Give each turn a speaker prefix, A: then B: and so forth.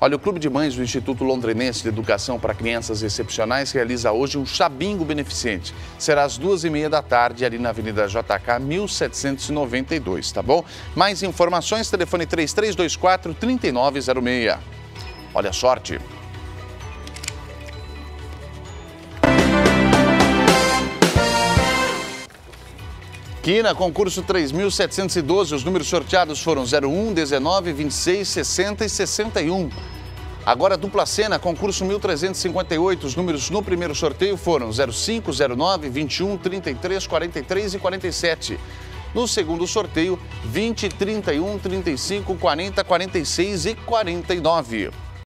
A: Olha, o Clube de Mães do Instituto Londrinense de Educação para Crianças Excepcionais realiza hoje um chabingo beneficente. Será às 2h30 da tarde, ali na Avenida JK, 1792, tá bom? Mais informações, telefone 3324-3906. Olha a sorte! Quina, concurso 3.712, os números sorteados foram 01, 19, 26, 60 e 61. Agora, dupla cena, concurso 1.358, os números no primeiro sorteio foram 05, 09, 21, 33, 43 e 47. No segundo sorteio, 20, 31, 35, 40, 46 e 49.